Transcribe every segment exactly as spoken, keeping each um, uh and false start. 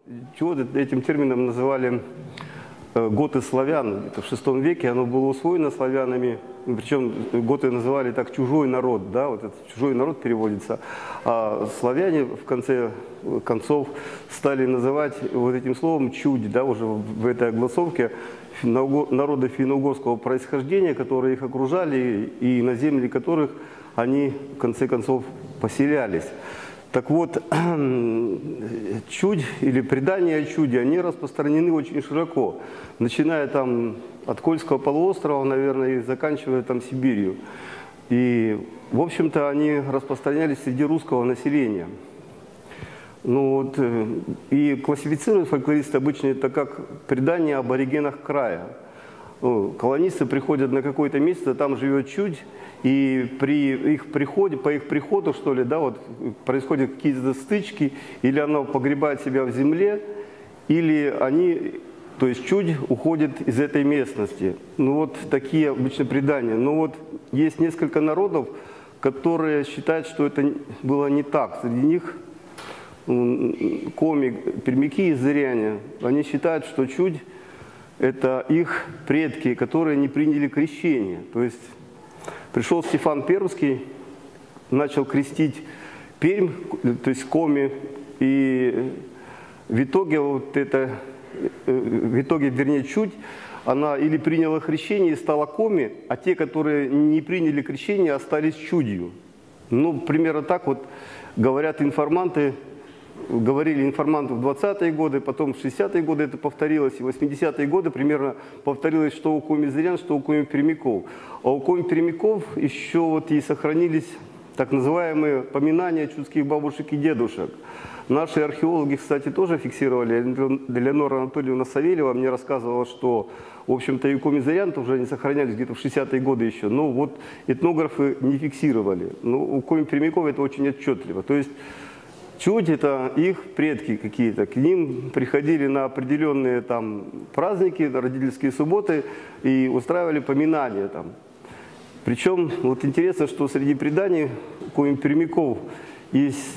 Чего этим термином называли готы славян. Это в шестом веке оно было усвоено славянами, причем готы называли так чужой народ, да, вот этот чужой народ переводится. А славяне в конце концов стали называть вот этим словом чудь, да, уже в этой огласовке народы финно-угорского происхождения, которые их окружали и на земли которых они в конце концов поселялись. Так вот, чудь или предания о чуде, они распространены очень широко, начиная там от Кольского полуострова, наверное, и заканчивая там Сибирью. И, в общем-то, они распространялись среди русского населения. Ну вот, и классифицируют фольклористы обычно это как предание об аборигенах края. Колонисты приходят на какое-то место, там живет чудь, и при их приходе, по их приходу, что ли, да, вот происходят какие-то стычки, или оно погребает себя в земле, или они, то есть чудь, уходит из этой местности. Ну вот такие обычно предания. Но вот есть несколько народов, которые считают, что это было не так. Среди них коми, пермяки и зыряне. Они считают, что чудь – это их предки, которые не приняли крещение. То есть пришел Стефан Пермский, начал крестить Пермь, то есть коми, и в итоге вот это, в итоге, вернее, чудь, она или приняла крещение и стала коми, а те, которые не приняли крещение, остались чудью. Ну, примерно так вот говорят информанты. Говорили информанты в двадцатые годы, потом в шестидесятые годы это повторилось, и в восьмидесятые годы примерно повторилось, что у коми-зырян, что у коми-пермяков. А у коми-пермяков еще вот и сохранились так называемые поминания чудских бабушек и дедушек. Наши археологи, кстати, тоже фиксировали. Элеонора Анатольевна Савельева мне рассказывала, что, в общем-то, и у коми-зырян уже они сохранялись где-то в шестидесятые годы еще. Но вот этнографы не фиксировали. Но у коми-пермяков это очень отчетливо. То есть чудь – это их предки какие-то. К ним приходили на определенные там праздники, родительские субботы и устраивали поминания там. Причем вот интересно, что среди преданий коми-пермяков есть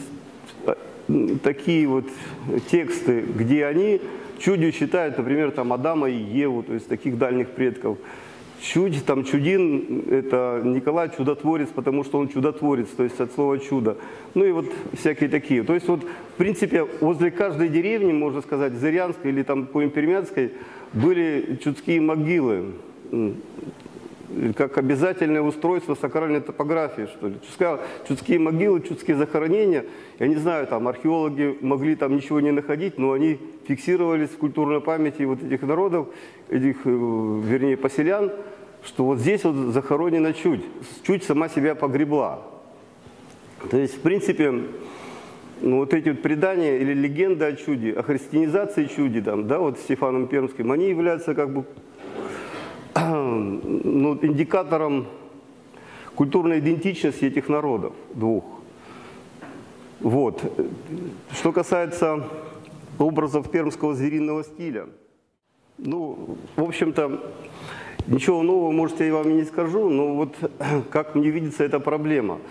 такие вот тексты, где они чудью считают, например, там Адама и Еву, то есть таких дальних предков. Чудь, там чудин, это Николай Чудотворец, потому что он чудотворец, то есть от слова чудо. Ну и вот всякие такие. То есть вот, в принципе, возле каждой деревни, можно сказать, зырянской или там коми-пермяцкой, были чудские могилы, как обязательное устройство сакральной топографии, что ли. Чудские могилы, чудские захоронения, я не знаю, там археологи могли там ничего не находить, но они фиксировались в культурной памяти вот этих народов, этих, вернее, поселян, что вот здесь вот захоронена чудь. Чудь сама себя погребла. То есть, в принципе, ну, вот эти вот предания или легенды о чуде, о христианизации чуди, там, да, вот Стефаном Пермским, они являются как бы ну, индикатором культурной идентичности этих народов двух. Вот. Что касается образов пермского звериного стиля, ну, в общем-то, ничего нового, может, я вам и не скажу, но вот как мне видится эта проблема.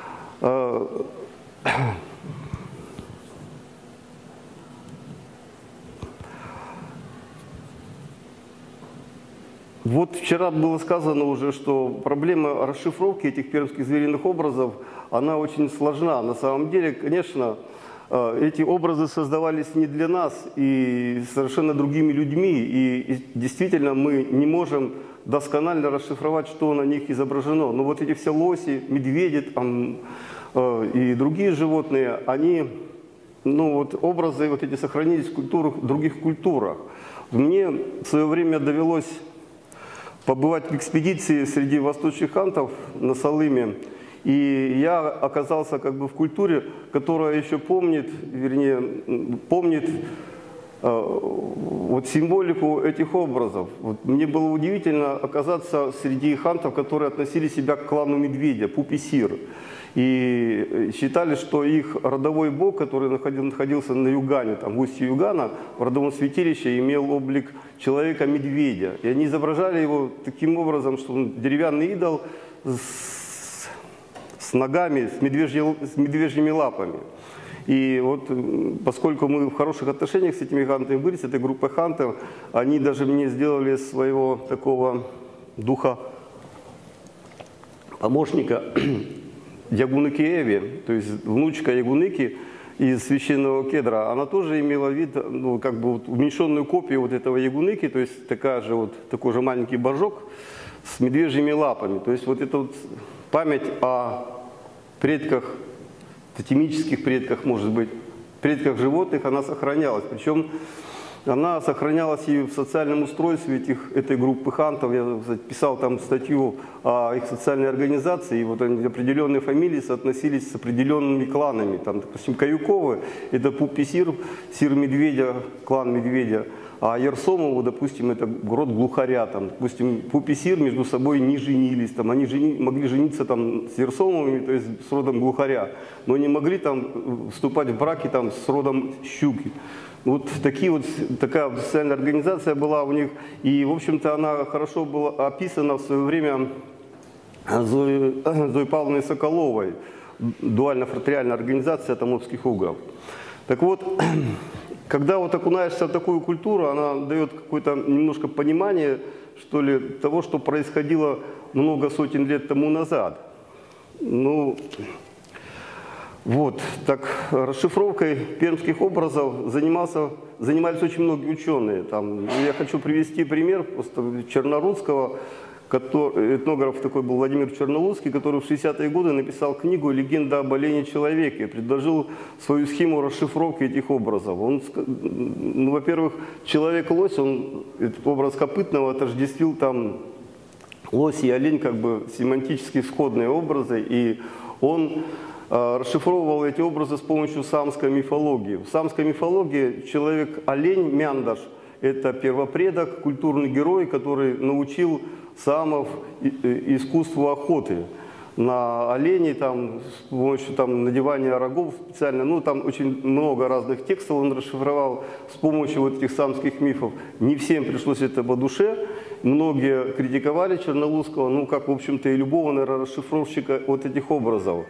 Вот вчера было сказано уже, что проблема расшифровки этих пермских звериных образов, она очень сложна. На самом деле, конечно, эти образы создавались не для нас и совершенно другими людьми. И действительно мы не можем досконально расшифровать, что на них изображено. Но вот эти все лоси, медведи там, и другие животные, они, ну вот образы вот эти сохранились в культурах, в других культурах. Мне в свое время довелось побывать в экспедиции среди восточных хантов на Салыме, и я оказался как бы в культуре, которая еще помнит, вернее, помнит э, вот символику этих образов. Вот мне было удивительно оказаться среди хантов, которые относили себя к клану медведя, Пуписир. И считали, что их родовой бог, который находился на Югане, там, в устье Югана, в родовом святилище имел облик человека-медведя. И они изображали его таким образом, что он деревянный идол с, с ногами, с, медвежьи, с медвежьими лапами. И вот поскольку мы в хороших отношениях с этими хантами были, с этой группой хантов, они даже мне сделали своего такого духа помощника Ягуники Эви, то есть внучка Ягуники из священного кедра. Она тоже имела вид, ну, как бы вот уменьшенную копию вот этого Ягуники, то есть такая же вот, такой же маленький божок с медвежьими лапами. То есть вот эта вот память о предках, тотемических предках, может быть, предках животных, она сохранялась. Причем она сохранялась и в социальном устройстве этих, этой группы хантов. Я писал там статью о их социальной организации, и вот они, определенные фамилии соотносились с определенными кланами. Там, допустим, Каюковы – это Пупи-Сир, Сир Медведя, клан Медведя, а Ерсомову, допустим, это род Глухаря. Там, допустим, Пупи-Сир между собой не женились, там, они жени, могли жениться там, с Ерсомовыми, то есть с родом Глухаря, но не могли там вступать в браки там, с родом Щуки. Вот, такие вот такая социальная организация была у них, и, в общем-то, она хорошо была описана в свое время Зоей, Зоей Павловной Соколовой, дуально-фратериальная организация Томовских угров. Так вот, когда вот окунаешься в такую культуру, она дает какое-то немножко понимание, что ли, того, что происходило много сотен лет тому назад. Ну, вот, так, расшифровкой пермских образов занимался, занимались очень многие ученые. Там, я хочу привести пример просто Чернорусского, который, этнограф такой был Владимир Чернолуцкий, который в шестидесятые годы написал книгу «Легенда об олене человеке», предложил свою схему расшифровки этих образов. Он, ну, во-первых, человек-лось, он этот образ копытного отождествил там лось и олень, как бы семантически сходные образы, и он расшифровывал эти образы с помощью самской мифологии. В самской мифологии человек-олень, Мяндаш, это первопредок, культурный герой, который научил самов искусству охоты на оленей, там, с помощью там, надевания рогов специально. Ну, там очень много разных текстов он расшифровал с помощью вот этих самских мифов. Не всем пришлось это по душе. Многие критиковали Чернолуцкого, ну, как, в общем-то, и любого, наверное, расшифровщика вот этих образов.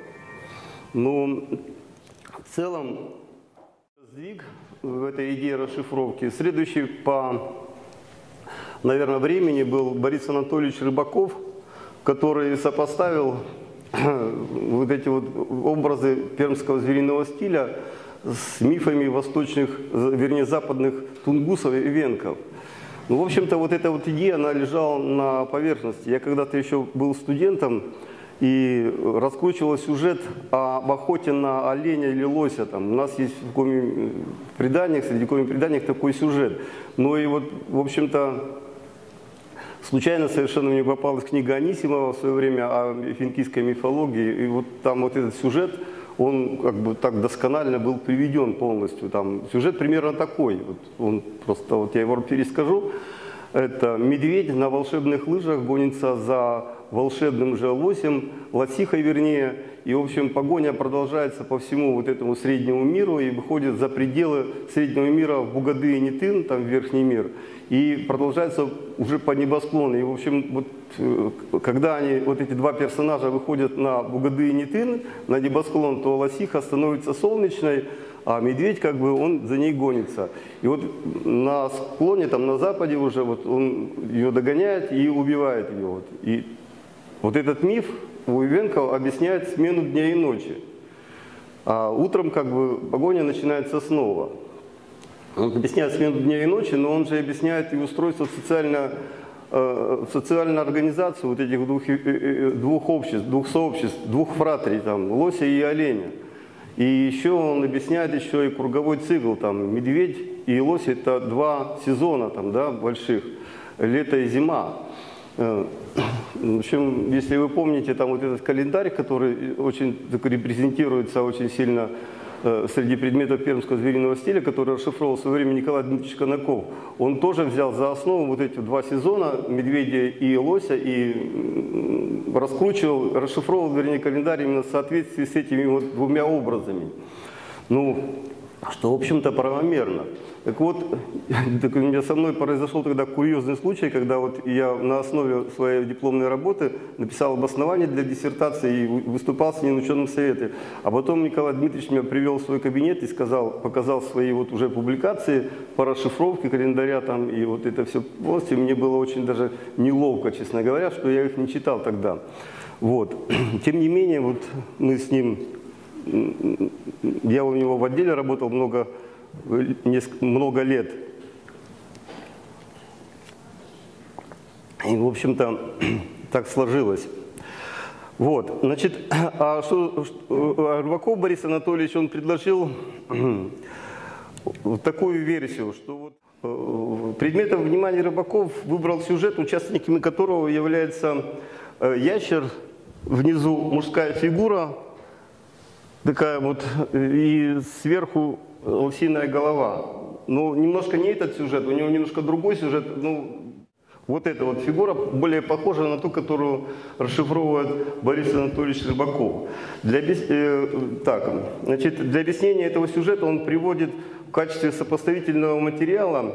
Но в целом сдвиг в этой идее расшифровки следующий по, наверное, времени был Борис Анатольевич Рыбаков, который сопоставил вот эти вот образы пермского звериного стиля с мифами восточных, вернее, западных тунгусов и венков. Ну, в общем-то, вот эта вот идея, она лежала на поверхности. Я когда-то еще был студентом и раскручивал сюжет об охоте на оленя или лося. Там. У нас есть в коми-преданиях, среди коми-преданиях такой сюжет. Но и вот, в общем-то, случайно совершенно мне попалась книга Анисимова в свое время о финикийской мифологии. И вот там вот этот сюжет, он как бы так досконально был приведен полностью. Там сюжет примерно такой. Вот он просто, вот я его перескажу. Это медведь на волшебных лыжах гонится за волшебным же лосем, лосихой вернее. И, в общем, погоня продолжается по всему вот этому среднему миру и выходит за пределы среднего мира в Бугады и Нетын, там в верхний мир. И продолжается уже по небосклону. И, в общем, вот, когда они, вот эти два персонажа выходят на Бугады и Нетын, на небосклон, то лосиха становится солнечной, а медведь, как бы, он за ней гонится. И вот на склоне, там на западе уже, вот он ее догоняет и убивает ее. Вот. И вот этот миф у Ивенкова объясняет смену дня и ночи. А утром, как бы, погоня начинается снова. Он объясняет смену дня и ночи, но он же объясняет и устройство социально, э, социальную организацию вот этих двух, э, двух обществ, двух сообществ, двух фратрий, там, лося и оленя. И еще он объясняет еще и круговой цикл, там, медведь и лось – это два сезона, там, да, больших, лето и зима. В общем, если вы помните, там вот этот календарь, который очень репрезентируется очень сильно э, среди предметов пермского звериного стиля, который расшифровал в свое время Николай Дмитриевич Конаков, он тоже взял за основу вот эти два сезона, медведя и лося, и раскручивал, расшифровал, вернее, календарь именно в соответствии с этими вот двумя образами. Ну, что, в общем-то, правомерно. Так вот, так у меня со мной произошел тогда курьезный случай, когда вот я на основе своей дипломной работы написал обоснование для диссертации и выступал с ней на ученом совете. А потом Николай Дмитриевич меня привел в свой кабинет и сказал, показал свои вот уже публикации по расшифровке календаря там, и вот это все полностью. Мне было очень даже неловко, честно говоря, что я их не читал тогда. Вот. Тем не менее, вот мы с ним, я у него в отделе работал много много лет. И, в общем-то, так сложилось. Вот, значит, а что, что Рыбаков Борис Анатольевич, он предложил такую версию, что вот предметом внимания Рыбаков выбрал сюжет, участниками которого является ящер, внизу мужская фигура, такая вот, и сверху лосиная голова. Ну, немножко не этот сюжет, у него немножко другой сюжет. Ну, вот эта вот фигура более похожа на ту, которую расшифровывает Борис Анатольевич Рыбаков. Для, э, так, значит, для объяснения этого сюжета он приводит в качестве сопоставительного материала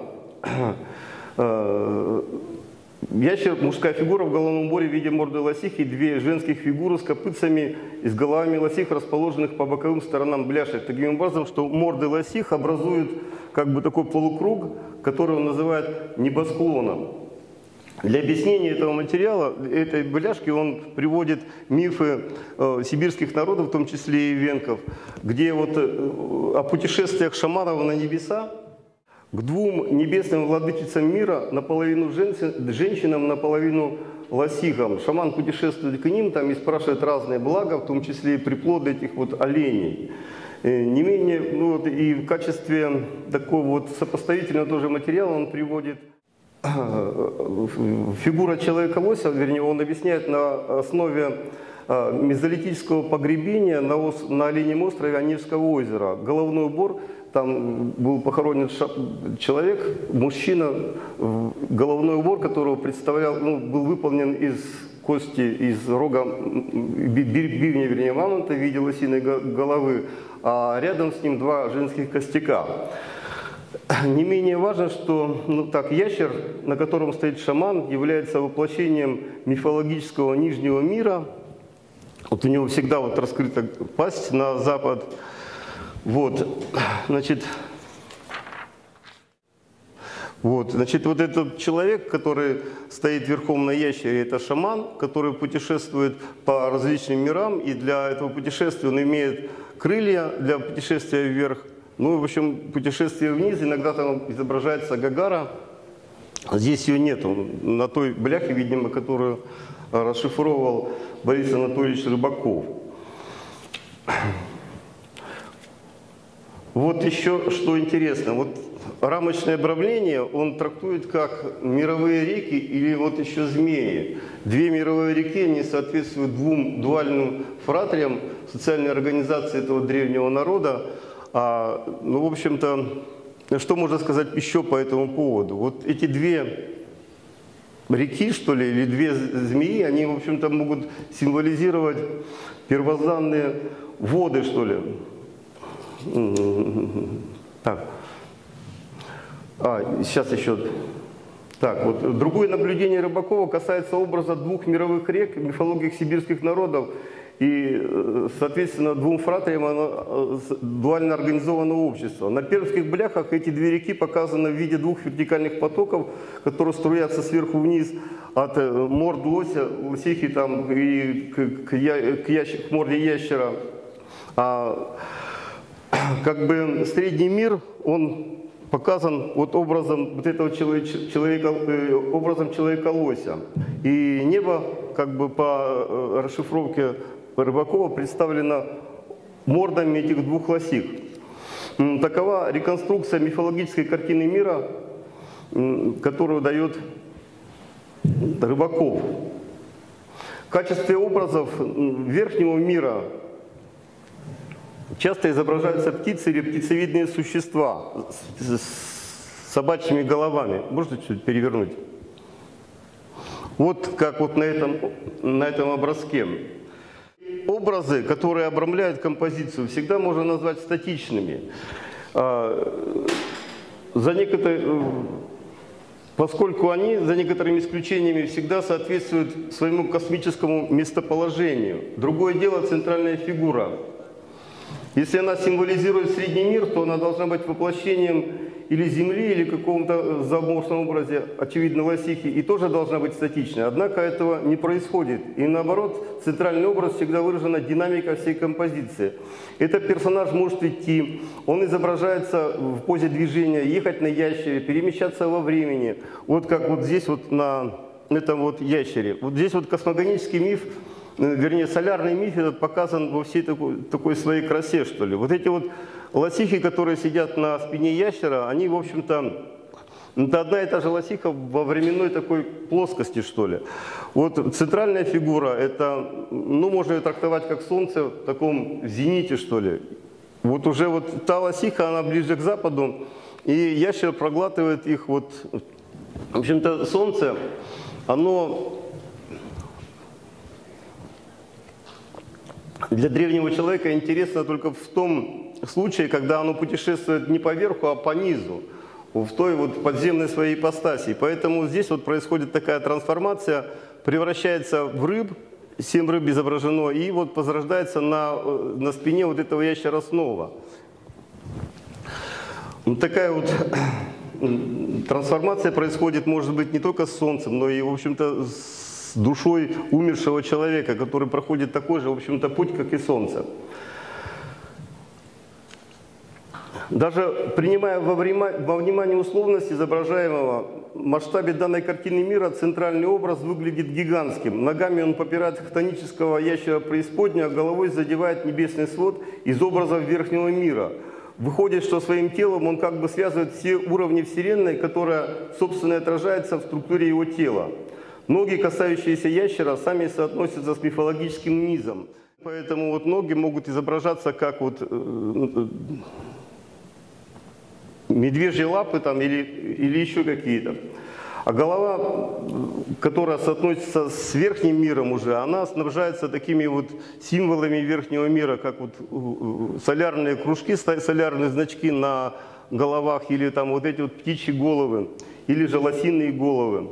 э, ящер, мужская фигура в головном уборе в виде морды лосихи, и две женских фигуры с копытцами и с головами лосих, расположенных по боковым сторонам бляшек. Таким образом, что морды лосих образуют как бы такой полукруг, который он называет небосклоном. Для объяснения этого материала, этой бляшки, он приводит мифы э, сибирских народов, в том числе и венков, где вот э, о путешествиях шаманов на небеса, к двум небесным владычицам мира, наполовину женщинам, наполовину лосихам. Шаман путешествует к ним там и спрашивает разные блага, в том числе и приплоды этих вот оленей. Не менее, ну, вот, и в качестве такого вот сопоставительного тоже материала он приводит фигура человека-лося, вернее, он объясняет на основе мезолитического погребения на, ос, на Оленьем острове Онежского озера. Головной убор, там был похоронен человек, мужчина, головной убор которого представлял, ну, был выполнен из кости, из рога, бивня, вернее, мамонта в виде лосиной головы, а рядом с ним два женских костяка. Не менее важно, что ну, так, ящер, на котором стоит шаман, является воплощением мифологического нижнего мира. Вот у него всегда вот раскрыта пасть на запад. Вот, значит, вот, значит, вот этот человек, который стоит верхом на ящере, это шаман, который путешествует по различным мирам, и для этого путешествия он имеет крылья для путешествия вверх. Ну, в общем, путешествие вниз, иногда там изображается Гагара, а здесь ее нету, на той бляхе, видимо, которую расшифровывал Борис Анатольевич Рыбаков. Вот еще что интересно, вот рамочное обрамление он трактует как мировые реки или вот еще змеи. Две мировые реки, они соответствуют двум дуальным фратриям социальной организации этого древнего народа. А, ну, в общем-то, что можно сказать еще по этому поводу? Вот эти две реки, что ли, или две змеи, они, в общем-то, могут символизировать первозданные воды, что ли. Так. А, сейчас еще. Так, вот другое наблюдение Рыбакова касается образа двух мировых рек в мифологиях сибирских народов и, соответственно, двум фратриям дуально организованного общества. На пермских бляхах эти две реки показаны в виде двух вертикальных потоков, которые струятся сверху вниз от морд лося, лосихи там, и к, к, я, к, ящ, к морде ящера. А, как бы средний мир, он показан вот образом вот этого человека, образом человека-лося. И небо, как бы по расшифровке Рыбакова, представлено мордами этих двух лосих. Такова реконструкция мифологической картины мира, которую дает Рыбаков. В качестве образов верхнего мира часто изображаются птицы или птицевидные существа с собачьими головами. Можно чуть-чуть перевернуть? Вот как вот на этом, на этом образке. Образы, которые обрамляют композицию, всегда можно назвать статичными. За некоторые, поскольку они, за некоторыми исключениями, всегда соответствуют своему космическому местоположению. Другое дело центральная фигура. Если она символизирует средний мир, то она должна быть воплощением или Земли, или каком-то зооморфном образе, очевидно, лосихи, и тоже должна быть статичной. Однако этого не происходит. И наоборот, центральный образ всегда выражена динамика всей композиции. Этот персонаж может идти, он изображается в позе движения, ехать на ящере, перемещаться во времени. Вот как вот здесь вот на этом вот ящере. Вот здесь вот космогонический миф, вернее, солярный миф этот показан во всей такой, такой своей красе, что ли. Вот эти вот лосихи, которые сидят на спине ящера, они, в общем-то, это одна и та же лосиха во временной такой плоскости, что ли. Вот центральная фигура, это, ну, можно ее трактовать как солнце в таком зените, что ли. Вот уже вот та лосиха, она ближе к западу, и ящер проглатывает их вот, в общем-то, солнце, оно для древнего человека интересно только в том случае, когда оно путешествует не по верху, а по низу, в той вот подземной своей ипостаси. Поэтому здесь вот происходит такая трансформация, превращается в рыб, семь рыб изображено, и вот возрождается на, на спине вот этого ящера снова. Вот такая вот трансформация происходит, может быть, не только с Солнцем, но и, в общем-то, с душой умершего человека, который проходит такой же, в общем-то, путь, как и Солнце. Даже принимая во внимание условность изображаемого, в масштабе данной картины мира центральный образ выглядит гигантским. Ногами он попирает хтонического ящера преисподней, а головой задевает небесный свод из образов верхнего мира. Выходит, что своим телом он как бы связывает все уровни Вселенной, которая, собственно, отражается в структуре его тела. Ноги, касающиеся ящера, сами соотносятся с мифологическим низом. Поэтому вот ноги могут изображаться как вот медвежьи лапы там, или, или еще какие-то. А голова, которая соотносится с верхним миром уже, она снабжается такими вот символами верхнего мира, как вот солярные кружки, солярные значки на головах, или там вот эти вот птичьи головы, или же лосиные головы.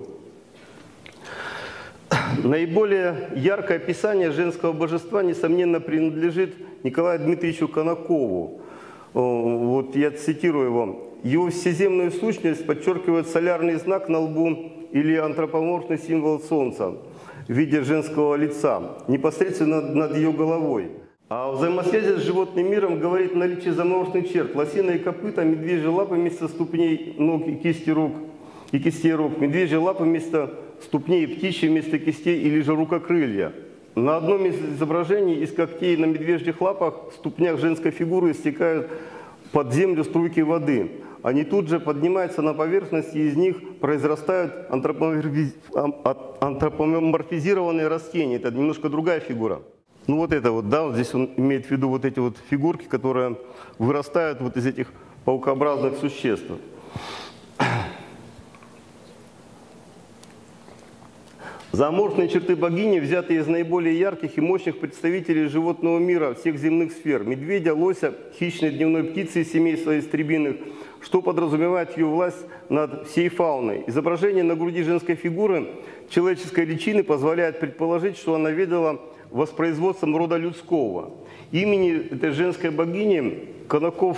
Наиболее яркое описание женского божества, несомненно, принадлежит Николаю Дмитриевичу Конакову. Вот я цитирую его. Его всеземную сущность подчеркивает солярный знак на лбу или антропоморфный символ солнца в виде женского лица, непосредственно над ее головой. А о взаимосвязи с животным миром говорит наличие зооморфных черт. Лосиные копыта, медвежьи лапы вместо ступней, ног и кисти рук, и кистей рук, медвежьи лапы вместо ступней, птичьи вместо кистей или же рукокрылья. На одном из изображений из когтей на медвежьих лапах в ступнях женской фигуры стекают под землю струйки воды. Они тут же поднимаются на поверхность, и из них произрастают антропоморфизированные растения. Это немножко другая фигура. Ну вот это вот, да, вот здесь он имеет в виду вот эти вот фигурки, которые вырастают вот из этих паукообразных существ. Зооморфные черты богини взяты из наиболее ярких и мощных представителей животного мира всех земных сфер. Медведя, лося, хищной дневной птицы из семейства истребиных, что подразумевает ее власть над всей фауной. Изображение на груди женской фигуры человеческой личины позволяет предположить, что она ведала воспроизводством рода людского. Имени этой женской богини Конаков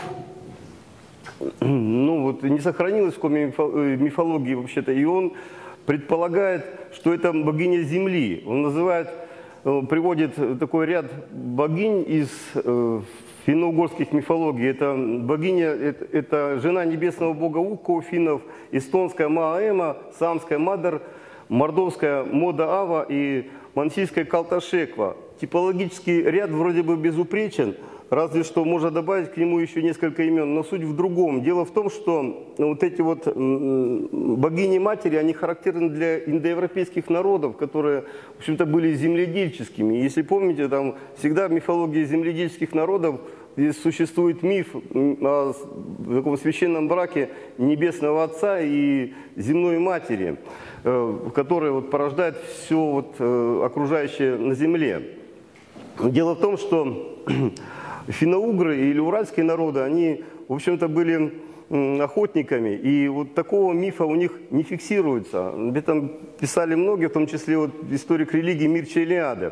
ну, вот, не сохранилось в коме мифологии вообще-то, и он предполагает, что это богиня Земли. Он называет, приводит такой ряд богинь из э, финно-угорских мифологий. Это богиня, это, это жена небесного бога Ukko у финнов, эстонская Мааэма, самская Мадар, мордовская Мода Ава и мансийская Калташеква. Типологический ряд вроде бы безупречен, разве что можно добавить к нему еще несколько имен, но суть в другом. Дело в том, что вот эти вот богини-матери, они характерны для индоевропейских народов, которые, в общем-то, были земледельческими. Если помните, там всегда в мифологии земледельческих народов здесь существует миф о таком священном браке небесного отца и земной матери, который вот порождает все вот окружающее на земле. Дело в том, что финно-угры или уральские народы, они, в общем-то, были охотниками, и вот такого мифа у них не фиксируется. Об этом писали многие, в том числе вот историк религии Мирча Илиады.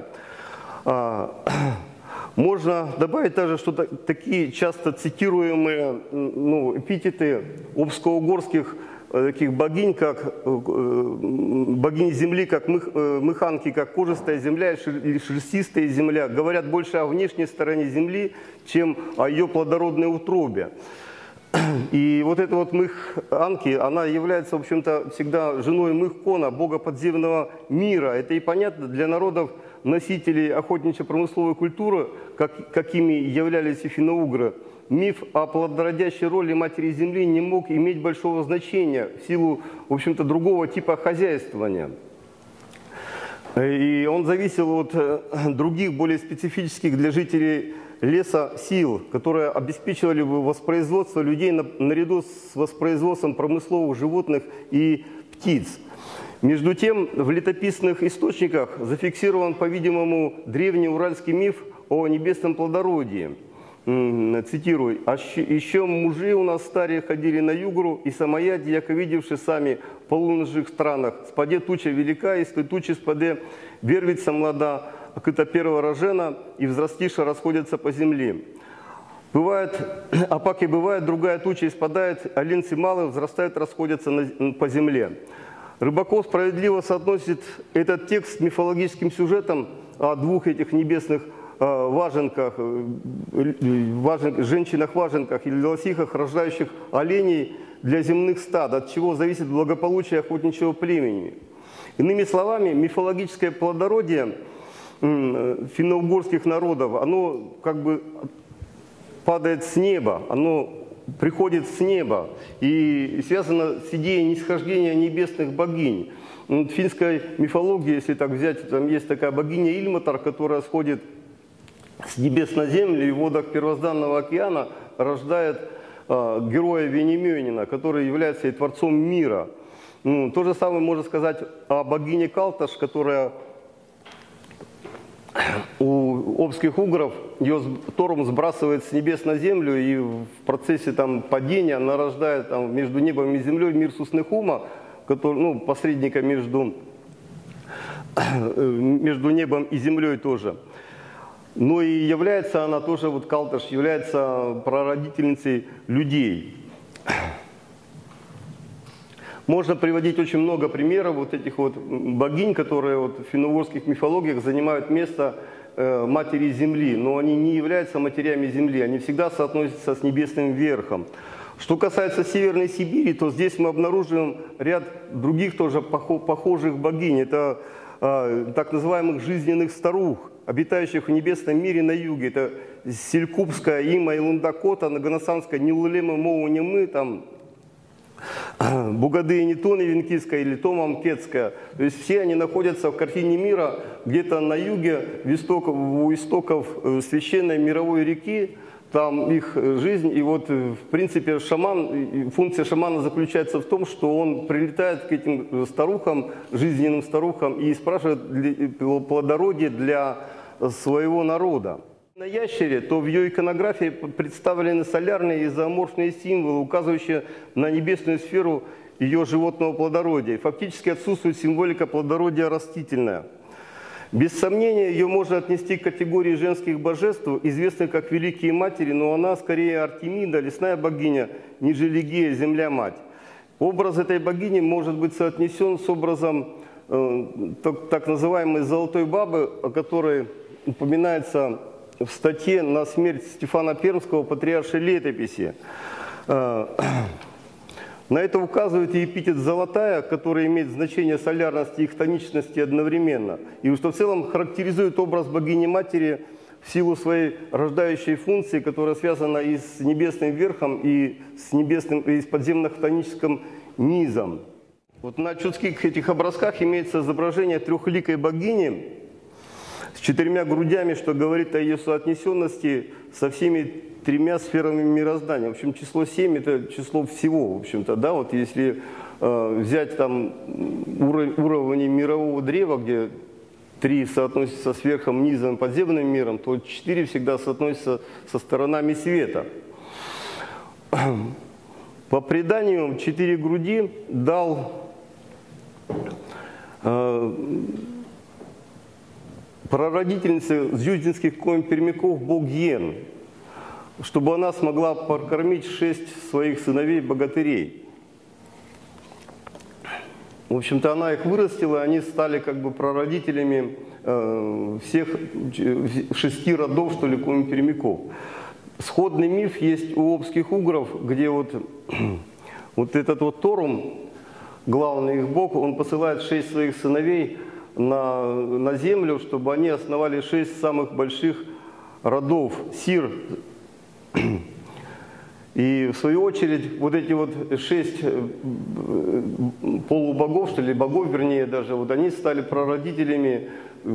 Можно добавить даже, что такие часто цитируемые ну, эпитеты обско-угорских таких богинь, как богини земли, как мых, мыханки, как кожистая земля или шерстистая земля, говорят больше о внешней стороне земли, чем о ее плодородной утробе. И вот эта вот мыханки, она является, в общем-то, всегда женой Мыхкона, бога подземного мира. Это и понятно для народов, носителей охотничьо-промысловой культуры, как, какими являлись и финно-угры. Миф о плодородящей роли матери земли не мог иметь большого значения в силу, в общем-то, другого типа хозяйствования. И он зависел от других, более специфических для жителей леса сил, которые обеспечивали бы воспроизводство людей наряду с воспроизводством промысловых животных и птиц. Между тем, в летописных источниках зафиксирован, по-видимому, древний уральский миф о небесном плодородии. Цитирую: «А еще мужи у нас старые ходили на югру, и самояди, яко видевши сами в полуножных странах, спаде туча велика, и с той тучи спаде вервица млада, а кыта первого рожена, и взрастиша расходятся по земле. Бывает, а паки бывает, другая туча испадает, а ленцы малые взрастают, расходятся на, по земле». Рыбаков справедливо соотносит этот текст с мифологическим сюжетом о двух этих небесных важенках, важен, женщинах-важенках или лосихах, рождающих оленей для земных стад, от чего зависит благополучие охотничьего племени. Иными словами, мифологическое плодородие финно-угорских народов, оно как бы падает с неба, оно приходит с неба и связано с идеей нисхождения небесных богинь. В финской мифологии, если так взять, там есть такая богиня Ильматар, которая сходит с небес на землю и в водах первозданного океана рождает э, героя Венемёнина, который является и творцом мира. Ну, то же самое можно сказать о богине Калташ, которая у обских угров, ее Торм сбрасывает с небес на землю, и в процессе там, падения она рождает там, между небом и землей мир Суснехума, который, ну, посредника между, между небом и землей тоже. Но и является она тоже, вот Калташ, является прародительницей людей. Можно приводить очень много примеров вот этих вот богинь, которые вот в финно-угорских мифологиях занимают место э, матери земли, но они не являются матерями земли, они всегда соотносятся с небесным верхом. Что касается Северной Сибири, то здесь мы обнаруживаем ряд других тоже похожих богинь. Это э, так называемых жизненных старух, обитающих в небесном мире на юге. Это Селькупская, Има и Лундакота, Наганасанская, Нилулема, Моунемы, там Бугады и Нетуны Венкийская или Тома Мкетская. То есть все они находятся в картине мира где-то на юге, у истоков, у истоков священной мировой реки. Там их жизнь. И вот, в принципе, шаман, функция шамана заключается в том, что он прилетает к этим старухам, жизненным старухам, и спрашивает плодородие для своего народа. На ящере, то в ее иконографии представлены солярные и зооморфные символы, указывающие на небесную сферу ее животного плодородия. Фактически отсутствует символика плодородия растительная. Без сомнения, ее можно отнести к категории женских божеств, известных как Великие Матери, но она скорее Артемида, лесная богиня, нежели Гея, земля-мать. Образ этой богини может быть соотнесен с образом э, так, так называемой Золотой Бабы, о которой упоминается в статье на смерть Стефана Пермского патриаршей летописи. На это указывает и эпитет «золотая», который имеет значение солярности и хтоничности одновременно. И что в целом характеризует образ богини-матери в силу своей рождающей функции, которая связана и с небесным верхом, и с, небесным, и с подземно-хтоническим низом. Вот на чудских этих образках имеется изображение трехликой богини с четырьмя грудями, что говорит о ее соотнесенности со всеми тремя сферами мироздания. В общем, число семь – это число всего, в общем-то, да, вот если э, взять там уровень, уровень мирового древа, где три соотносятся с верхом, низом, подземным миром, то четыре всегда соотносятся со сторонами света. По преданию, четыре груди дал э, прародительнице зюзинских коин-пермяков бог Йен, чтобы она смогла прокормить шесть своих сыновей-богатырей. В общем-то, она их вырастила, они стали как бы прародителями э, всех шести родов, что ли, коин-пермяков. Сходный миф есть у обских угров, где вот, вот этот вот Торум, главный их бог, он посылает шесть своих сыновей на, на землю, чтобы они основали шесть самых больших родов, сир. И в свою очередь вот эти вот шесть полубогов, что ли, богов, вернее, даже, вот они стали прародителями,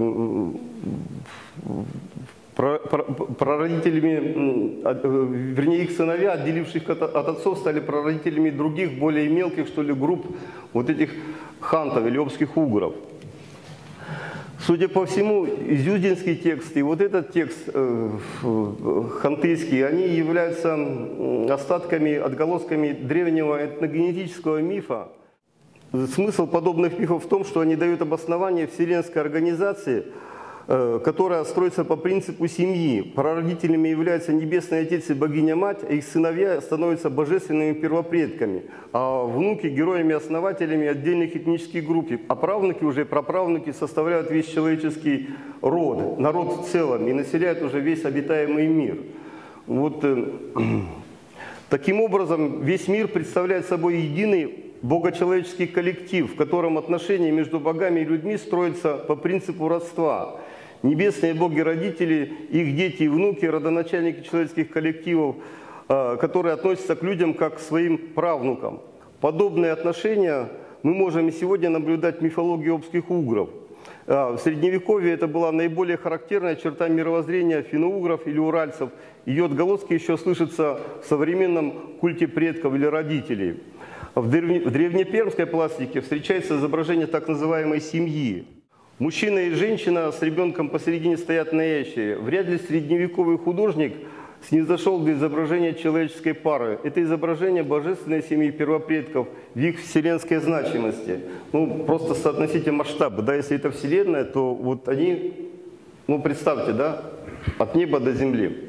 прародителями, вернее, их сыновья, отделивших от отцов, стали прародителями других, более мелких, что ли, групп вот этих хантов или обских угров. Судя по всему, изюзинский текст и вот этот текст э, хантыйский, они являются остатками, отголосками древнего этногенетического мифа. Смысл подобных мифов в том, что они дают обоснование вселенской организации, э, которая строится по принципу семьи. Прародителями являются Небесный Отец и Богиня-Мать, а их сыновья становятся божественными первопредками, а внуки – героями-основателями отдельных этнических групп, а правнуки, уже праправнуки, составляют весь человеческий род, народ в целом, и населяют уже весь обитаемый мир. Вот, э, таким образом, весь мир представляет собой единый богочеловеческий коллектив, в котором отношения между богами и людьми строятся по принципу родства. Небесные боги-родители, их дети и внуки, родоначальники человеческих коллективов, которые относятся к людям как к своим правнукам. Подобные отношения мы можем и сегодня наблюдать в мифологии обских угров. В Средневековье это была наиболее характерная черта мировоззрения финно-угров или уральцев. Ее отголоски еще слышатся в современном культе предков или родителей. В древнепермской пластике встречается изображение так называемой семьи. Мужчина и женщина с ребенком посередине стоят на ящере. Вряд ли средневековый художник снизошел до изображения человеческой пары. Это изображение божественной семьи первопредков в их вселенской значимости. Ну, просто соотносите масштабы. Да, если это Вселенная, то вот они, ну, представьте, да, от неба до земли.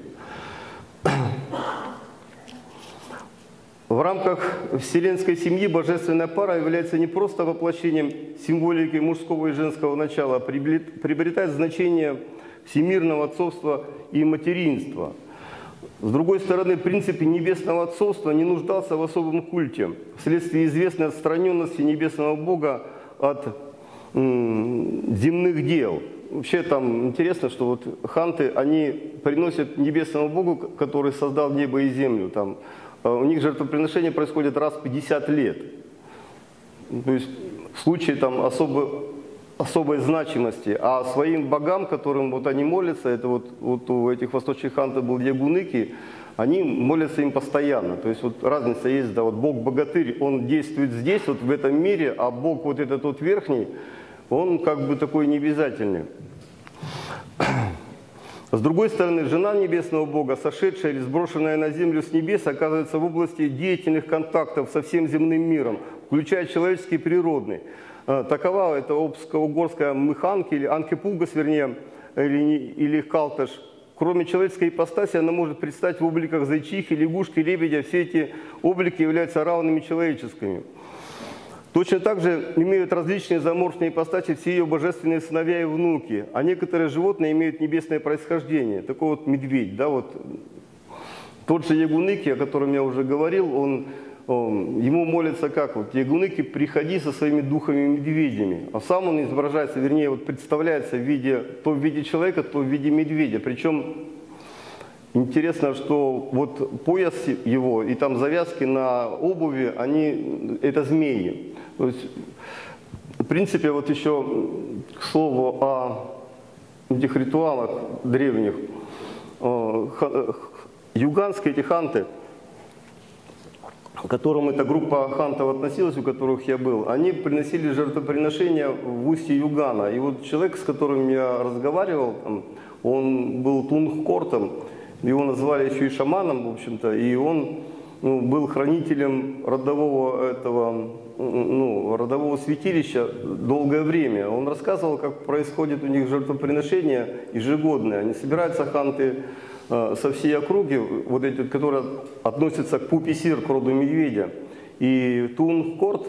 В рамках вселенской семьи божественная пара является не просто воплощением символики мужского и женского начала, а приобретает значение всемирного отцовства и материнства. С другой стороны, принцип небесного отцовства не нуждался в особом культе, вследствие известной отстраненности небесного Бога от м, земных дел. Вообще там интересно, что вот ханты, они приносят небесному Богу, который создал небо и землю, там, у них жертвоприношение происходит раз в пятьдесят лет. То есть в случае там особо, особой значимости. А своим богам, которым вот они молятся, это вот, вот у этих восточных хантов был Ягуныки, они молятся им постоянно. То есть вот разница есть, да, вот бог-богатырь, он действует здесь, вот в этом мире, а бог вот этот вот верхний, он как бы такой необязательный. С другой стороны, жена небесного Бога, сошедшая или сброшенная на землю с небес, оказывается в области деятельных контактов со всем земным миром, включая человеческий и природный. Такова это обско-угорская Мыханки, или Анкепугас, вернее, или, или Калташ. Кроме человеческой ипостаси, она может предстать в обликах зайчихи, лягушки, лебедя. Все эти облики являются равными человеческими. Точно так же имеют различные зооморфные ипостаси все ее божественные сыновья и внуки, а некоторые животные имеют небесное происхождение. Такой вот медведь, да, вот тот же Ягуныки, о котором я уже говорил, он, он, ему молится как вот: Ягуныки, приходи со своими духами-медведями. А сам он изображается, вернее, вот представляется в виде, то в виде человека, то в виде медведя. Причем интересно, что вот пояс его и там завязки на обуви, они, это змеи. То есть, в принципе, вот еще, к слову, о этих ритуалах древних. Юганские эти ханты, к которым эта группа хантов относилась, у которых я был, они приносили жертвоприношения в устье Югана. И вот человек, с которым я разговаривал, он был Тунгхортом, его называли еще и шаманом, в общем-то, и он ну, был хранителем родового, этого, ну, родового святилища долгое время. Он рассказывал, как происходит у них жертвоприношение ежегодное. Они собираются ханты со всей округи, вот эти, которые относятся к Пуписир, к роду медведя. И Тунгхорт,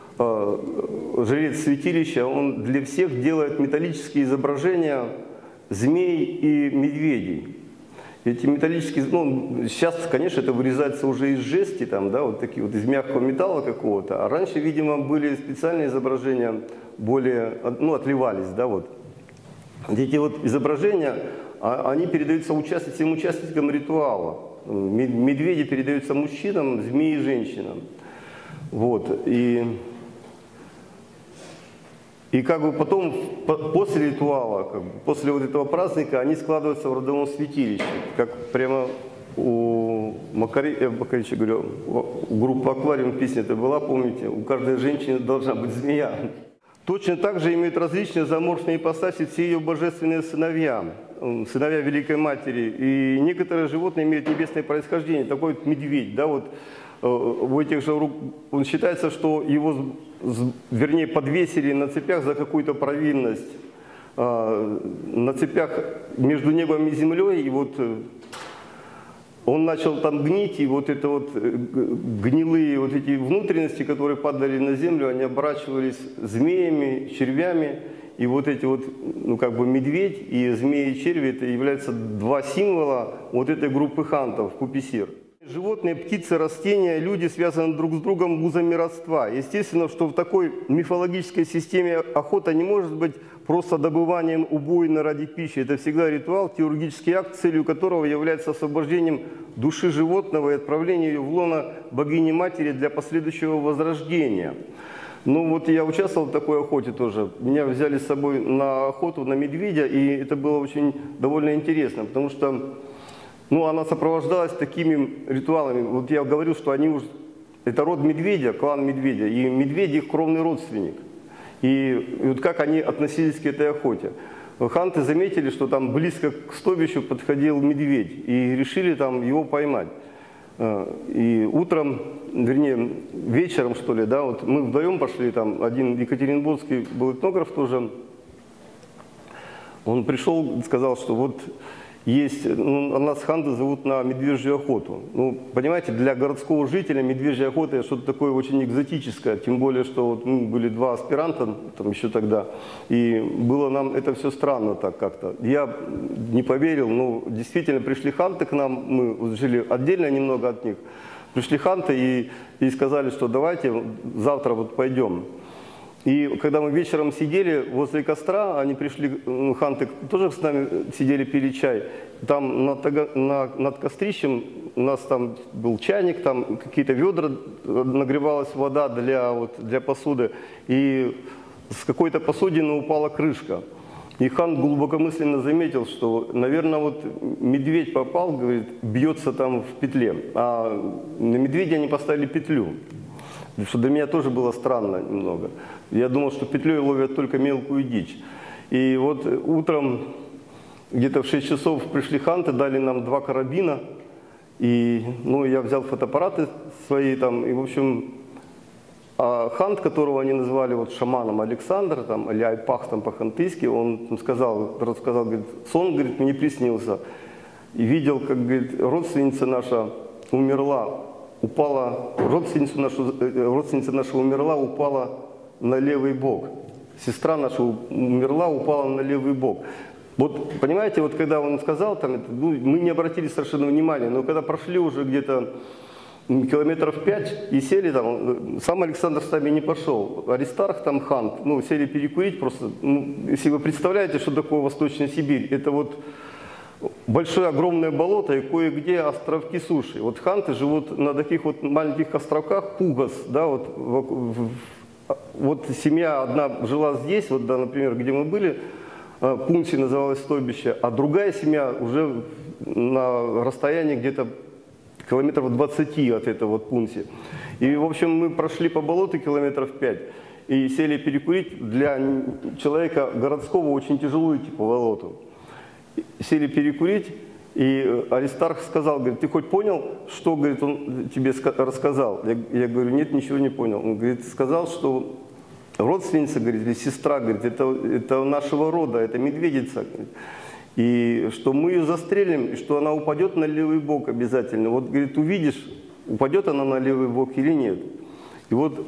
жрец святилища, он для всех делает металлические изображения змей и медведей. Эти металлические, ну, сейчас, конечно, это вырезается уже из жести, там, да, вот такие вот из мягкого металла какого-то. А раньше, видимо, были специальные изображения, более, ну, отливались, да, вот. Эти вот изображения, они передаются участникам, всем участникам ритуала. Медведи передаются мужчинам, змеи женщинам. Вот. И, и как бы потом, после ритуала, как бы, после вот этого праздника, они складываются в родовом святилище. Как прямо у Макари, я Макарича говорю, у группы «Аквариум» песня это была, помните, у каждой женщины должна быть змея. Точно так же имеют различные зооморфные ипостаси все ее божественные сыновья, сыновья Великой Матери. И некоторые животные имеют небесное происхождение, такой вот медведь, да, вот в этих же рук, он считается, что его, вернее, подвесили на цепях за какую-то провинность, на цепях между небом и землей, и вот он начал там гнить, и вот это вот гнилые вот эти внутренности, которые падали на землю, они оборачивались змеями, червями. И вот эти вот, ну как бы медведь и змеи и черви, это являются два символа вот этой группы хантов, Пуписир. Животные, птицы, растения, люди связаны друг с другом узами родства. Естественно, что в такой мифологической системе охота не может быть просто добыванием убоины ради пищи. Это всегда ритуал, теургический акт, целью которого является освобождением души животного и отправление ее в лоно богини-матери для последующего возрождения. Ну вот я участвовал в такой охоте тоже. Меня взяли с собой на охоту на медведя, и это было очень довольно интересно, потому что ну, она сопровождалась такими ритуалами. Вот я говорил, что они уже, это род медведя, клан медведя, и медведь их кровный родственник. И, и вот как они относились к этой охоте. Ханты заметили, что там близко к стойбищу подходил медведь, и решили там его поймать. И утром, вернее, вечером, что ли, да, вот мы вдвоем пошли, там один екатеринбургский был этнограф тоже, он пришел и сказал, что вот есть, ну, нас ханты зовут на медвежью охоту. Ну, понимаете, для городского жителя медвежья охота это что-то такое очень экзотическое, тем более, что вот мы были два аспиранта там еще тогда, и было нам это все странно так как-то. Я не поверил, но действительно пришли ханты к нам, мы жили отдельно немного от них, пришли ханты и, и сказали, что давайте завтра вот пойдем. И когда мы вечером сидели возле костра, они пришли, ну, ханты тоже с нами сидели, пили чай. Там над, на, над кострищем у нас там был чайник, там какие-то ведра, нагревалась вода для, вот, для посуды. И с какой-то посудины упала крышка. И хан глубокомысленно заметил, что, наверное, вот медведь попал, говорит, бьется там в петле. А на медведя они поставили петлю. Что для меня тоже было странно немного. Я думал, что петлей ловят только мелкую дичь. И вот утром, где-то в шесть часов пришли ханты, дали нам два карабина. И, ну, я взял фотоаппараты свои там, и, в общем, а хант, которого они назвали вот шаманом Александр, там, или Айпах там по-хантыйски, он сказал, рассказал, говорит, сон, говорит, мне приснился. И видел, как, говорит, родственница наша умерла. Упала, родственница наша, родственница наша умерла, упала на левый бок. Сестра наша умерла, упала на левый бок. Вот, понимаете, вот когда он сказал, там, это, ну, мы не обратили совершенно внимания, но когда прошли уже где-то километров пять и сели там, сам Александр с нами не пошел, Аристарх там, хант, ну, сели перекурить просто, ну, если вы представляете, что такое Восточная Сибирь, это вот большое огромное болото и кое-где островки суши. Вот ханты живут на таких вот маленьких островках, Пугас, да, вот, в, в, вот семья одна жила здесь, вот, да, например, где мы были, Пунси называлось стойбище, а другая семья уже на расстоянии где-то километров двадцати от этого вот пункта. И, в общем, мы прошли по болоту километров пять и сели перекурить. Для человека городского очень тяжело идти по болоту. Сели перекурить, и Аристарх сказал, говорит, ты хоть понял, что, говорит, он тебе рассказал? Я, я говорю, нет, ничего не понял. Он говорит, сказал, что родственница, говорит, или сестра, говорит, это, это нашего рода, это медведица. И что мы ее застрелим, и что она упадет на левый бок обязательно. Вот, говорит, увидишь, упадет она на левый бок или нет. И вот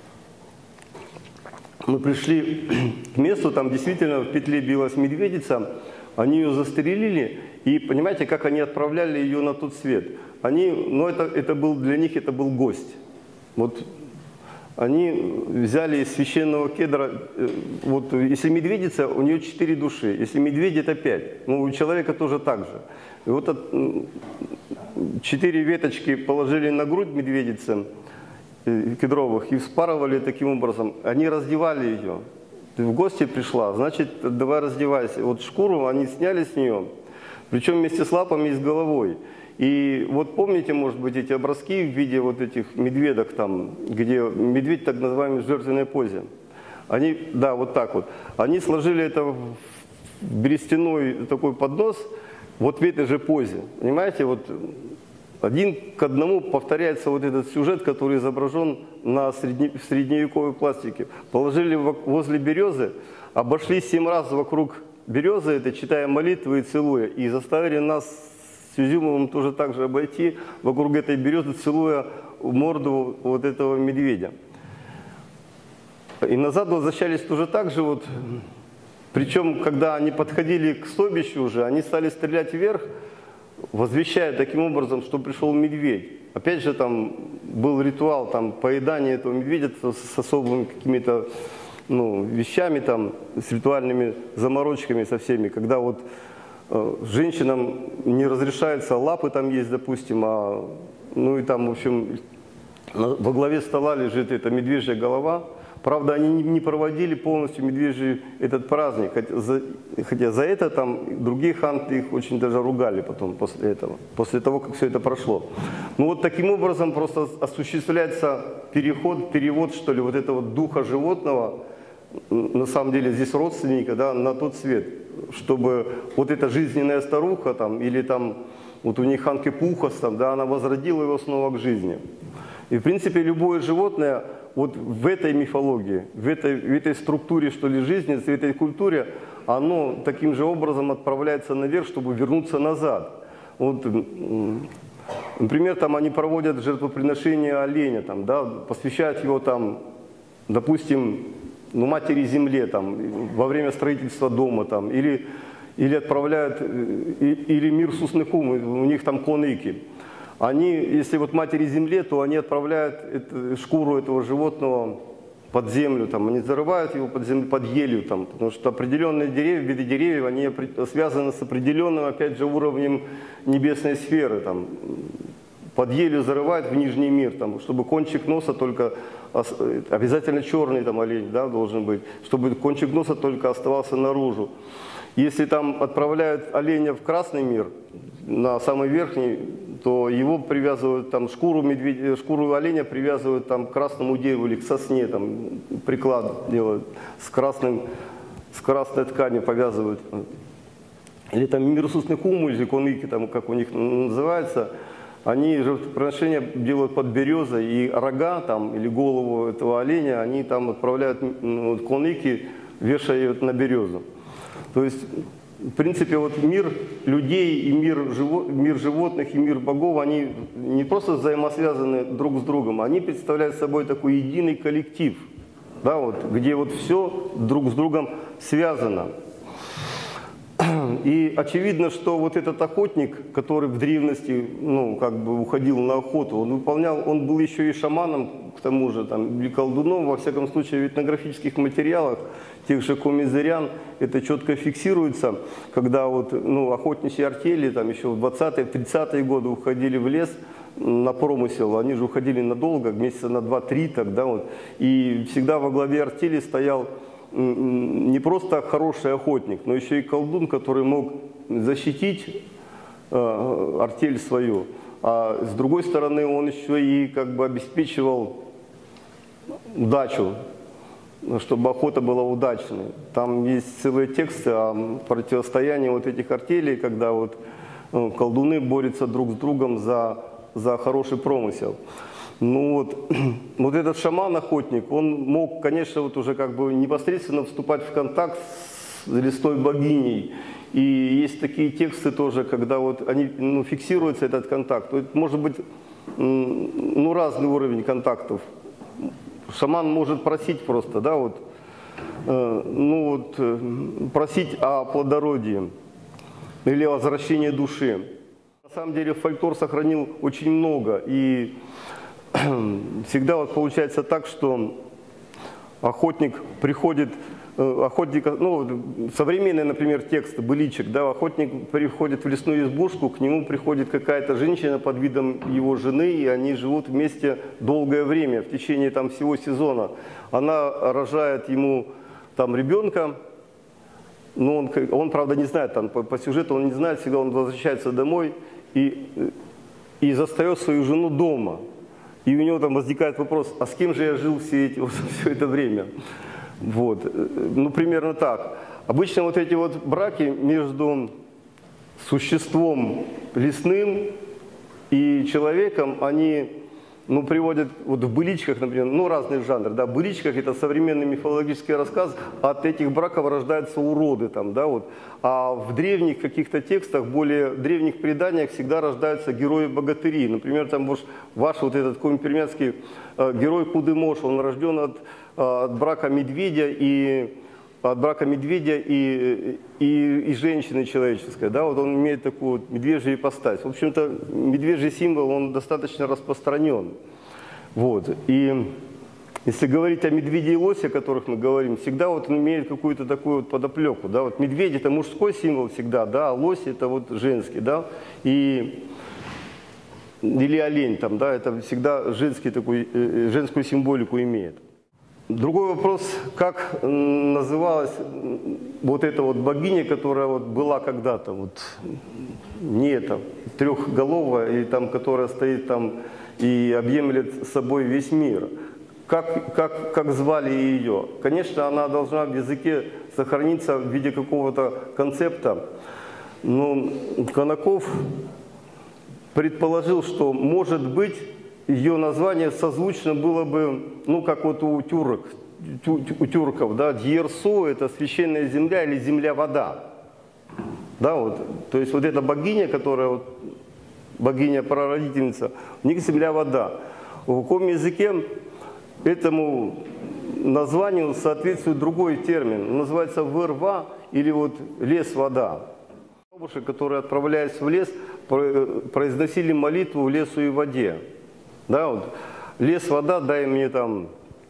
мы пришли к месту, там действительно в петле билась медведица, они ее застрелили, и понимаете, как они отправляли ее на тот свет. Они, ну это, это был для них это был гость. Вот они взяли из священного кедра, вот если медведица, у нее четыре души, если медведь это пять, ну у человека тоже так же. И вот четыре веточки положили на грудь медведицы кедровых и вспарывали таким образом. Они раздевали ее. Ты в гости пришла, значит, давай раздевайся. Вот шкуру они сняли с нее, причем вместе с лапами и с головой. И вот помните, может быть, эти образки в виде вот этих медведок там, где медведь так называемый в жертвенной позе. Они, да, вот так вот. Они сложили это в берестяной такой поднос, вот в этой же позе. Понимаете, вот один к одному повторяется вот этот сюжет, который изображен на средне, в средневековой пластике. Положили возле березы, обошли семь раз вокруг березы, это читая молитвы и целуя, и заставили нас с Изюмовым тоже так же обойти вокруг этой березы, целуя морду вот этого медведя. И назад возвращались тоже так же, вот. Причем, когда они подходили к стойбищу уже, они стали стрелять вверх, возвещая таким образом, что пришел медведь. Опять же, там был ритуал там, поедания этого медведя с особыми какими-то ну, вещами, там, с ритуальными заморочками со всеми, когда вот э, женщинам не разрешается лапы там есть, допустим, а, ну и там, в общем, во главе стола лежит эта медвежья голова. Правда, они не проводили полностью медвежий этот праздник, хотя за, хотя за это там другие ханты их очень даже ругали потом после этого, после того, как все это прошло. Ну вот таким образом просто осуществляется переход, перевод, что ли, вот этого духа животного, на самом деле здесь родственника, да, на тот свет, чтобы вот эта жизненная старуха там, или там, вот у них ханки Пухос, там, да, она возродила его снова к жизни. И в принципе любое животное, вот в этой мифологии, в этой, в этой структуре, что ли, жизни, в этой культуре, оно таким же образом отправляется наверх, чтобы вернуться назад. Вот, например, там они проводят жертвоприношение оленя, там, да, посвящают его, там, допустим, ну, матери земле, там, во время строительства дома, там, или, или отправляют, или мир Сусныкум, у них там клоныки. Они, если вот матери земле, то они отправляют это, шкуру этого животного под землю, там, они зарывают его под землю, под елью, там, потому что определенные деревья, виды деревьев, они связаны с определенным, опять же, уровнем небесной сферы, там, под елью зарывают в нижний мир, там, чтобы кончик носа только, обязательно черный там олень, да, должен быть, чтобы кончик носа только оставался наружу. Если там отправляют оленя в красный мир, на самый верхний, то его привязывают, там, шкуру, медведя, шкуру оленя привязывают там, к красному дереву или к сосне, там, приклад делают, с, красным, с красной тканью повязывают. Или там мир Сусныкум, или коныки, там, как у них называется, они жертвоприношения делают под березой, и рога там, или голову этого оленя, они там отправляют ну, коныки, вешают на березу. То есть, в принципе, вот мир людей и мир, живо, мир животных и мир богов, они не просто взаимосвязаны друг с другом, они представляют собой такой единый коллектив, да, вот, где вот все друг с другом связано. И очевидно, что вот этот охотник, который в древности, ну, как бы уходил на охоту, он выполнял, он был еще и шаманом, к тому же, там, или колдуном, во всяком случае, в этнографических материалах, тех же комизырян, это четко фиксируется, когда вот, ну, охотничьи артели, там, еще в двадцатые, тридцатые годы уходили в лес на промысел, они же уходили надолго, месяца на два-три, тогда вот, и всегда во главе артели стоял не просто хороший охотник, но еще и колдун, который мог защитить э, артель свою а с другой стороны он еще и как бы обеспечивал удачу, чтобы охота была удачной. Там есть целые тексты о противостоянии вот этих артелей, когда вот ну, колдуны борются друг с другом за, за хороший промысел. Ну вот, вот этот шаман-охотник, он мог, конечно, вот уже как бы непосредственно вступать в контакт с лесной богиней. И есть такие тексты тоже, когда вот они, ну, фиксируется этот контакт. Это может быть ну, разный уровень контактов. Шаман может просить просто, да, вот, э, ну вот, э, просить о плодородии или о возвращении души. На самом деле фольклор сохранил очень много, и всегда вот получается так, что охотник приходит, э, охотник, ну, современный, например, текст быличек, да, охотник приходит в лесную избушку, к нему приходит какая-то женщина под видом его жены, и они живут вместе долгое время, в течение там всего сезона. Она рожает ему там ребенка, но он, он правда не знает, там, по, по сюжету он не знает, всегда он возвращается домой и, и застает свою жену дома. И у него там возникает вопрос, а с кем же я жил все, эти, вот, все это время? Вот. Ну, примерно так. Обычно вот эти вот браки между существом лесным и человеком, они ну, приводят вот в быличках, например, ну, разные жанры. Да, в быличках это современный мифологический рассказ, от этих браков рождаются уроды. Там, да, вот. А в древних каких-то текстах, более древних преданиях всегда рождаются герои-богатыри. Например, там ваш, ваш вот этот коми-пермяцкий э, герой Кудымош, он рожден от, э, от брака медведя и от брака медведя и, и, и женщины человеческой. Да, вот он имеет такую вот медвежью ипостась. В общем-то, медвежий символ, он достаточно распространен. Вот. И если говорить о медведе и лосе, о которых мы говорим, всегда вот он имеет какую-то такую вот подоплеку. Да? Вот медведь – это мужской символ всегда, да, а лось – это вот женский. Да? И, или олень, там, да, это всегда женский такой, женскую символику имеет. Другой вопрос, как называлась вот эта вот богиня, которая вот была когда-то, вот, не это, трехголовая, и там, которая стоит там и объемлет собой весь мир. Как, как, как звали ее? Конечно, она должна в языке сохраниться в виде какого-то концепта, но Конаков предположил, что, может быть, ее название созвучно было бы, ну, как вот у тюрок, у тюрков, да, Дьерсу – это священная земля или земля-вода. Да, вот, то есть вот эта богиня, которая, вот, богиня-прародительница, у них земля-вода. В каком языке этому названию соответствует другой термин, он называется вырва или вот лес-вода. Бабушек, которые, отправляясь в лес, произносили молитву в лесу и воде. Да, вот, лес, вода, дай мне там,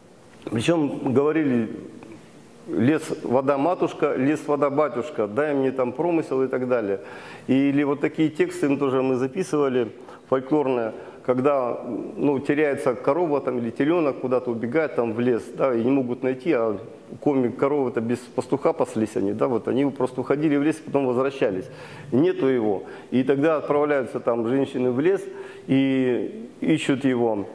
причем говорили, лес, вода, матушка, лес, вода, батюшка, дай мне там промысел и так далее. Или вот такие тексты мы тоже мы записывали, фольклорные, когда ну, теряется корова там, или теленок, куда-то убегает там в лес, да, и не могут найти, а коми коровы-то без пастуха паслись они, да, вот они просто уходили в лес, потом возвращались. Нету его. И тогда отправляются там женщины в лес и ищут его.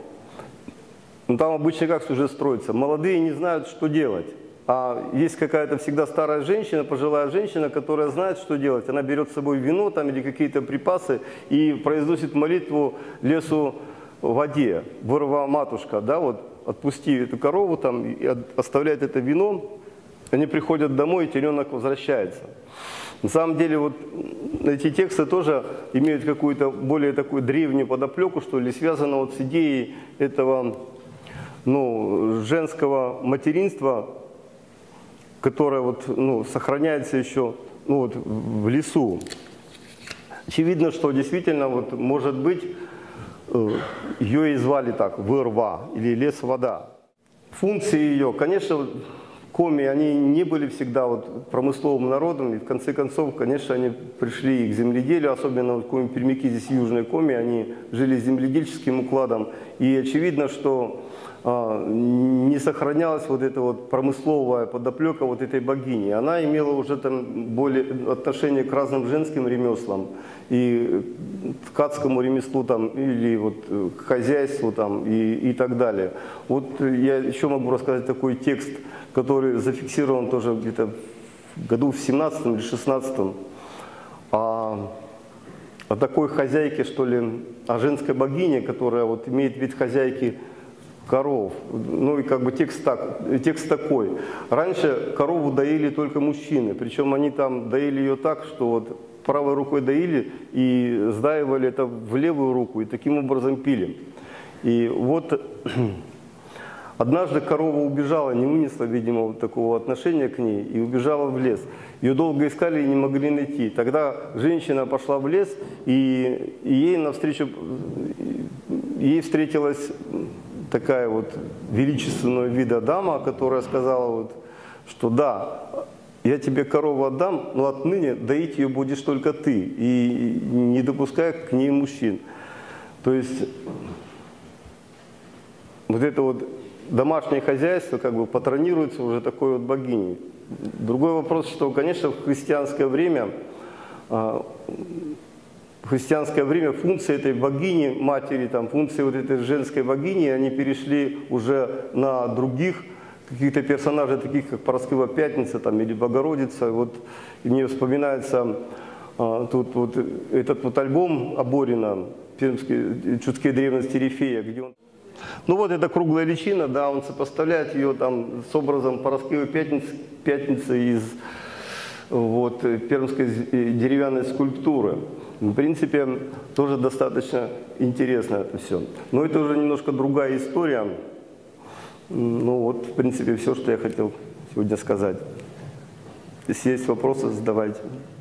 Но там обычно как сюжет строится? Молодые не знают, что делать. А есть какая-то всегда старая женщина, пожилая женщина, которая знает, что делать. Она берет с собой вино там, или какие-то припасы и произносит молитву лесу, воде. Вырва, матушка, да, вот, отпусти эту корову там, и оставляет это вино. Они приходят домой, и теленок возвращается. На самом деле вот эти тексты тоже имеют какую-то более такую древнюю подоплеку, что ли, связано вот с идеей этого ну, женского материнства, которая вот, ну, сохраняется еще ну, вот, в лесу. Очевидно, что действительно, вот, может быть, ее и звали так, вырва или лес-вода. Функции ее, конечно, коми, они не были всегда вот промысловым народом, и в конце концов, конечно, они пришли и к земледелию, особенно вот коми-пермяки, здесь южные коми, они жили земледельческим укладом, и очевидно, что а, не сохранялась вот эта вот промысловая подоплека вот этой богини. Она имела уже там более отношение к разным женским ремеслам, и ткацкому ремеслу там, или вот к хозяйству там, и, и так далее. Вот я еще могу рассказать такой текст, который зафиксирован тоже где-то в году в семнадцатом или шестнадцатом, о, о такой хозяйке, что ли, о женской богине, которая вот имеет вид хозяйки коров. Ну и как бы текст, так, текст такой. Раньше корову доили только мужчины, причем они там доили ее так, что вот правой рукой доили и сдаивали это в левую руку и таким образом пили. И вот однажды корова убежала, не вынесла, видимо, вот такого отношения к ней и убежала в лес. Ее долго искали и не могли найти. Тогда женщина пошла в лес, и, и ей навстречу, ей встретилась такая вот величественного вида дама, которая сказала, вот, что да, я тебе корову отдам, но отныне доить ее будешь только ты, и не допускай к ней мужчин. То есть вот это вот домашнее хозяйство как бы патронируется уже такой вот богиней. Другой вопрос, что, конечно, в христианское время, в христианское время функции этой богини, матери, там, функции вот этой женской богини, они перешли уже на других каких-то персонажей, таких как Параскева Пятница там, или Богородица. Вот мне вспоминается а, тут вот этот вот альбом Аборина, пермские, чудские древности Рифея, где он... Ну вот эта круглая личина, да, он сопоставляет ее там с образом Параскевой Пятницы, Пятницы из вот, пермской деревянной скульптуры. В принципе, тоже достаточно интересно это все. Но это уже немножко другая история. Ну вот, в принципе, все, что я хотел сегодня сказать. Если есть вопросы, задавайте.